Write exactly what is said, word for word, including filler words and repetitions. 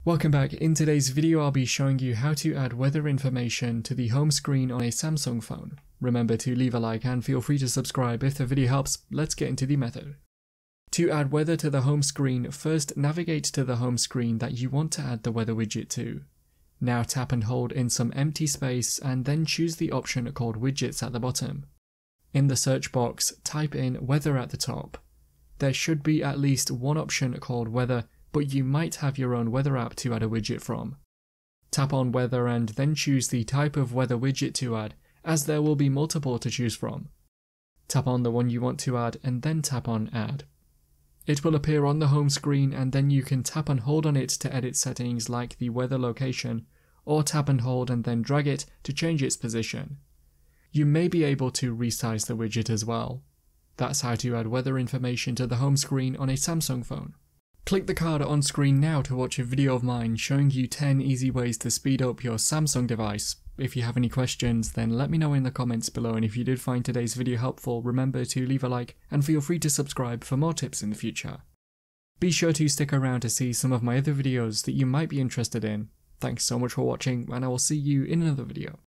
Welcome back. In today's video I'll be showing you how to add weather information to the home screen on a Samsung phone. Remember to leave a like and feel free to subscribe if the video helps. Let's get into the method. To add weather to the home screen, first navigate to the home screen that you want to add the weather widget to. Now tap and hold in some empty space and then choose the option called widgets at the bottom. In the search box, type in weather at the top. There should be at least one option called weather, but you might have your own weather app to add a widget from. Tap on weather and then choose the type of weather widget to add, as there will be multiple to choose from. Tap on the one you want to add and then tap on add. It will appear on the home screen and then you can tap and hold on it to edit settings like the weather location, or tap and hold and then drag it to change its position. You may be able to resize the widget as well. That's how to add weather information to the home screen on a Samsung phone. Click the card on screen now to watch a video of mine showing you ten easy ways to speed up your Samsung device. If you have any questions, then let me know in the comments below, and if you did find today's video helpful, remember to leave a like and feel free to subscribe for more tips in the future. Be sure to stick around to see some of my other videos that you might be interested in. Thanks so much for watching, and I will see you in another video.